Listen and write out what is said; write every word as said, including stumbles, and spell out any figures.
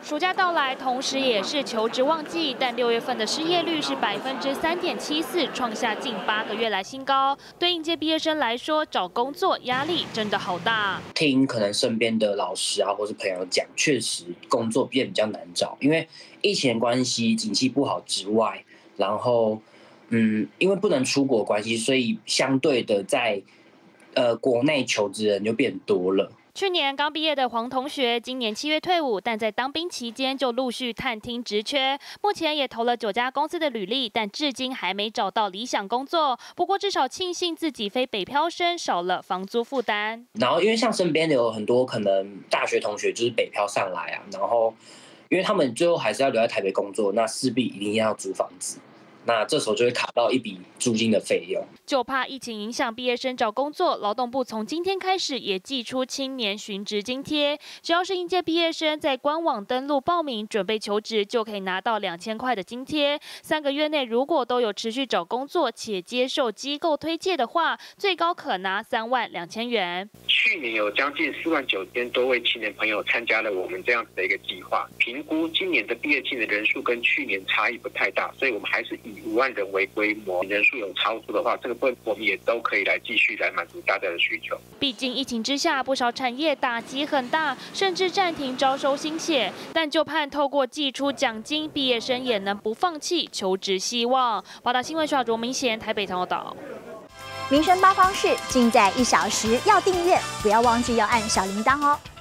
暑假到来，同时也是求职旺季，但六月份的失业率是百分之三点七四，创下近八个月来新高。对应届毕业生来说，找工作压力真的好大。 听可能身边的老师啊，或是朋友讲，确实工作变比较难找，因为疫情的关系，景气不好之外，然后嗯，因为不能出国的关系，所以相对的在呃国内求职人就变多了。 去年刚毕业的黄同学，今年七月退伍，但在当兵期间就陆续探听职缺，目前也投了九家公司的履历，但至今还没找到理想工作。不过至少庆幸自己非北漂生，少了房租负担。 然后因为像身边有很多可能大学同学就是北漂上来啊，然后因为他们最后还是要留在台北工作，那势必一定要租房子。 那这时候就会卡到一笔租金的费用， 就怕疫情影响毕业生找工作。劳动部从今天开始也寄出青年寻职津贴，只要是应届毕业生在官网登录报名准备求职，就可以拿到两千块的津贴。三个月内如果都有持续找工作且接受机构推荐的话，最高可拿三万两千元。 去年有将近四万九千多位青年朋友参加了我们这样子的一个计划，评估今年的毕业季的人数跟去年差异不太大，所以我们还是以 五万人为规模，人数有超出的话，这个部分我们也都可以来继续来满足大家的需求。 毕竟疫情之下，不少产业打击很大，甚至暂停招收新血。但就盼透过寄出奖金，毕业生也能不放弃求职希望。报道新闻徐小卓明贤台北报道。 民生八方式尽在一小时，要订阅，不要忘记要按小铃铛哦。